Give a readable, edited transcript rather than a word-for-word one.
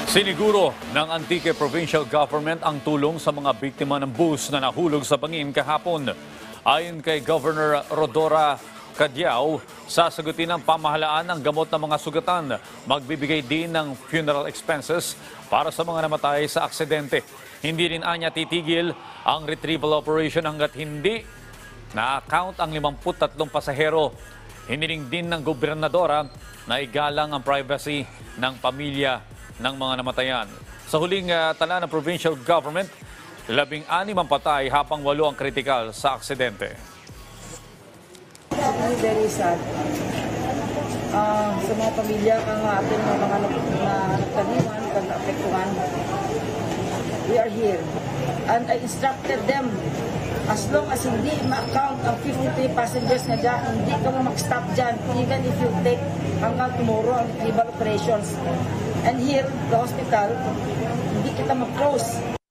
Siniguro ng Antique Provincial Government ang tulong sa mga biktima ng bus na nahulog sa bangin kahapon. Ayon kay Governor Rodora Cadiao, sasagutin ng pamahalaan ang gamot ng mga sugatan. Magbibigay din ng funeral expenses para sa mga namatay sa aksidente. Hindi rin anya titigil ang retrieval operation hanggat hindi na-account ang 53 pasahero. Hiniling din ng gobernadora na igalang ang privacy ng pamilya ng mga namatayan. Sa huling tala ng provincial government, 16 ang patay habang 8 ang kritikal sa aksidente. Very sad. Sa mga pamilya kang ating mga nagtaniman, nagtaapektuhan, we are here. And I instructed them, as long as hindi ma-count ang 53 passengers na dyan, hindi ka mag-stop dyan, even if you take hanggang tomorrow ang retrieval operations. And here, the hospital, hindi kita mag-close.